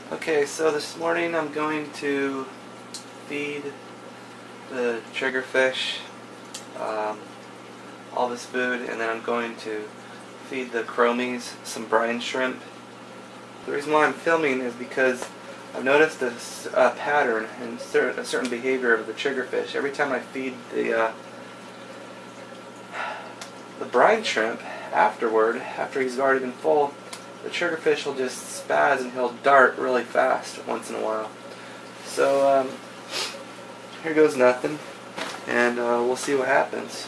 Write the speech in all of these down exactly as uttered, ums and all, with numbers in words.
Okay, so this morning I'm going to feed the triggerfish um, all this food, and then I'm going to feed the chromies some brine shrimp. The reason why I'm filming is because I've noticed a uh, pattern and cer a certain behavior of the triggerfish. Every time I feed the uh, the brine shrimp afterward, after he's already been full, the triggerfish will just spaz and he'll dart really fast once in a while. So um, here goes nothing, and uh, we'll see what happens.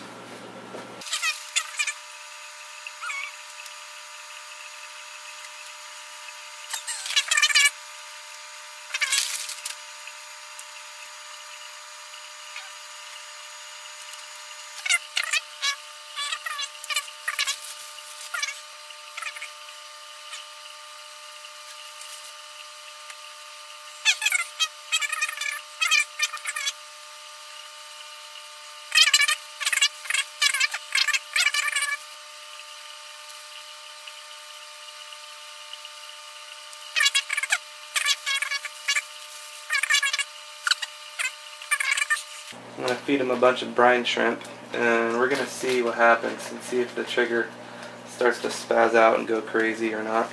I'm going to feed him a bunch of brine shrimp, and we're going to see what happens and see if the trigger starts to spaz out and go crazy or not.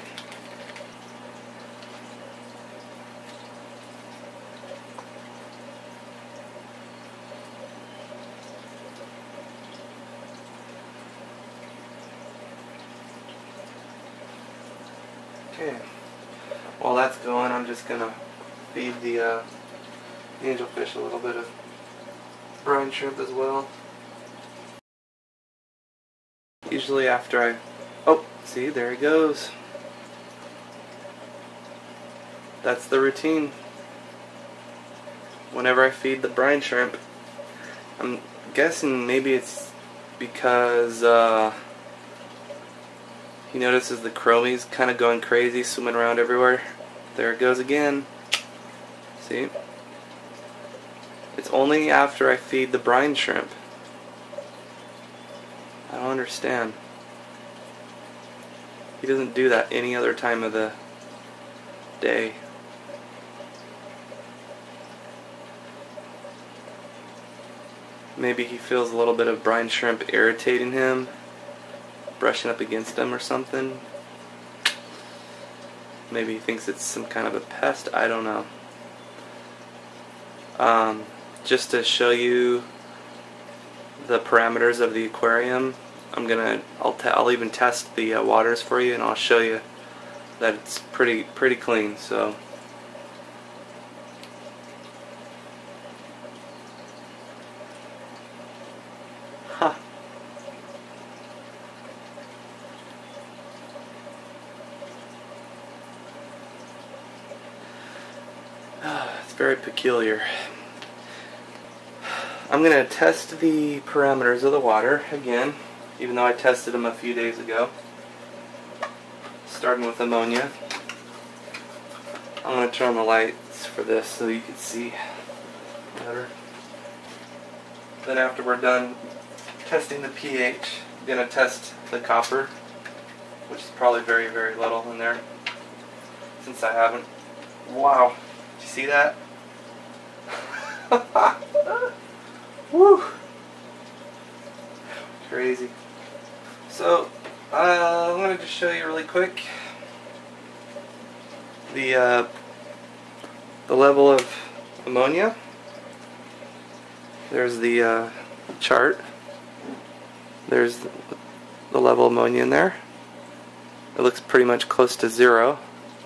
Okay, while that's going, I'm just going to feed the uh, angelfish a little bit of brine shrimp as well. Usually after I... Oh, see, there he goes. That's the routine. Whenever I feed the brine shrimp, I'm guessing maybe it's because uh, he notices the chromies kind of going crazy, swimming around everywhere. There it goes again. See? It's only after I feed the brine shrimp. I don't understand. He doesn't do that any other time of the day. Maybe he feels a little bit of brine shrimp irritating him, brushing up against him or something. Maybe he thinks it's some kind of a pest. I don't know. Um, just to show you the parameters of the aquarium, I'm gonna I'll t I'll even test the uh, waters for you, and I'll show you that it's pretty pretty clean. So huh. It's very peculiar. I'm going to test the parameters of the water again, even though I tested them a few days ago. Starting with ammonia. I'm going to turn on the lights for this so you can see better. Then after we're done testing the pH, I'm going to test the copper, which is probably very, very little in there, since I haven't. Wow, did you see that? Woo! Crazy. So, uh, I'm going to just show you really quick the uh, the level of ammonia. There's the uh, chart. There's the level of ammonia in there. It looks pretty much close to zero.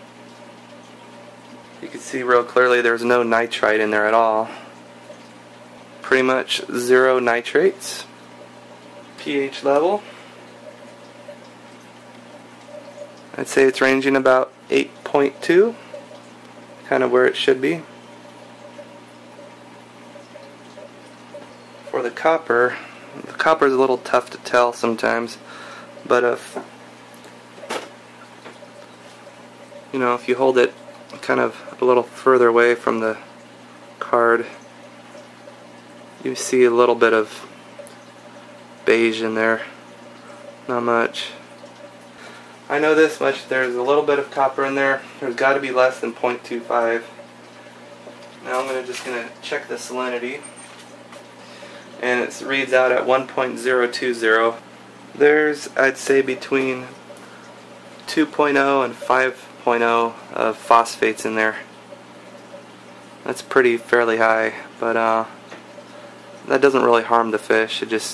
You can see real clearly there's no nitrite in there at all. Pretty much zero nitrates. pH level, I'd say it's ranging about eight point two, kind of where it should be. For the copper, the copper is a little tough to tell sometimes, but if you know, if you hold it kind of a little further away from the card, you see a little bit of beige in there. Not much. I know this much, there's a little bit of copper in there. There's got to be less than zero point two five. Now I'm gonna, just going to check the salinity. And it reads out at one point zero two zero. There's, I'd say, between two point oh and five point oh of phosphates in there. That's pretty fairly high, but uh, that doesn't really harm the fish. It just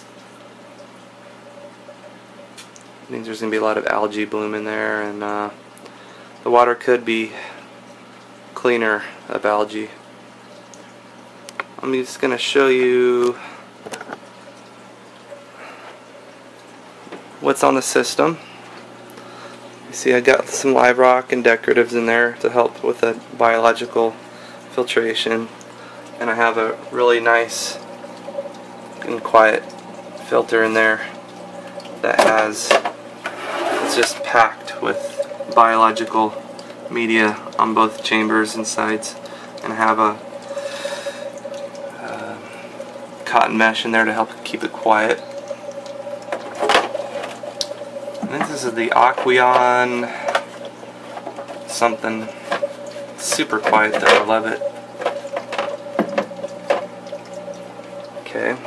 means there's going to be a lot of algae bloom in there, and uh, the water could be cleaner of algae. I'm just going to show you what's on the system. You see, I got some live rock and decoratives in there to help with the biological filtration, and I have a really nice and quiet filter in there that has, it's just packed with biological media on both chambers and sides, and I have a uh, cotton mesh in there to help keep it quiet. And this is the Aqueon something. Super quiet though, I love it. Okay.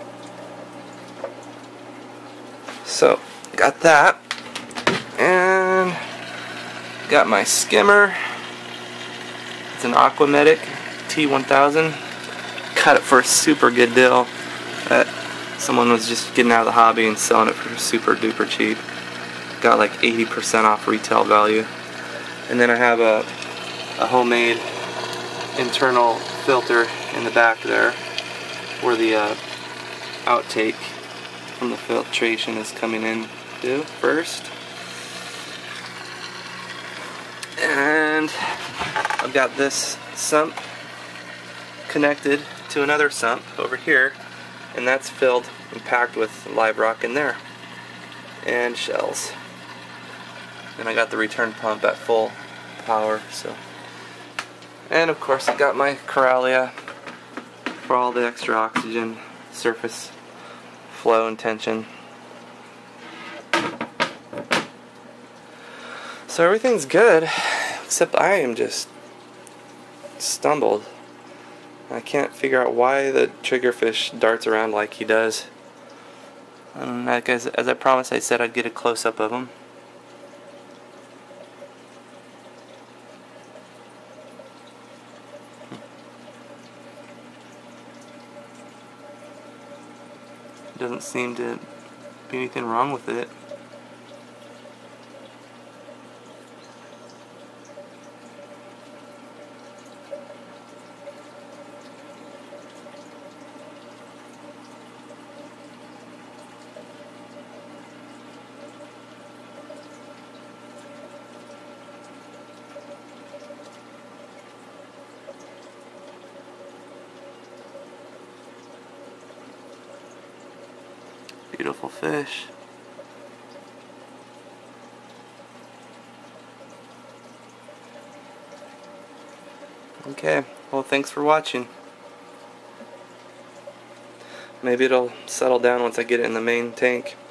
So, got that. And got my skimmer. It's an Aquamedic T one thousand. Got it for a super good deal. That someone was just getting out of the hobby and selling it for super duper cheap. Got like eighty percent off retail value. And then I have a, a homemade internal filter in the back there where the uh, outtake from the filtration is coming in to first. And I've got this sump connected to another sump over here, and that's filled and packed with live rock in there and shells. And I got the return pump at full power. So, and of course I got my Corallia for all the extra oxygen, surface flow and tension. So everything's good, except I am just stumbled. I can't figure out why the triggerfish darts around like he does. And like as, as I promised, I said I'd get a close-up of him. Doesn't seem to be anything wrong with it. Beautiful fish. Okay, well, thanks for watching. Maybe it'll settle down once I get it in the main tank.